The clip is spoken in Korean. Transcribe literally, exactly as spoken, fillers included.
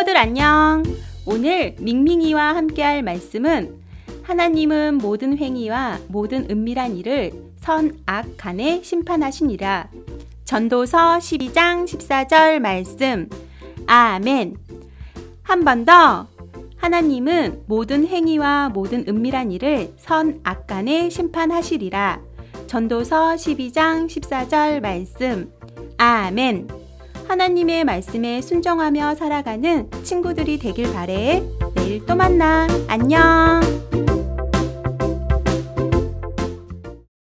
친구들 안녕. 오늘 밍밍이와 함께할 말씀은 하나님은 모든 행위와 모든 은밀한 일을 선, 악, 간에 심판하시니라. 전도서 십이 장 십사 절 말씀. 아멘. 한 번 더. 하나님은 모든 행위와 모든 은밀한 일을 선, 악, 간에 심판하시리라. 전도서 십이 장 십사 절 말씀. 아멘. 하나님의 말씀에 순종하며 살아가는 친구들이 되길 바래. 내일 또 만나. 안녕.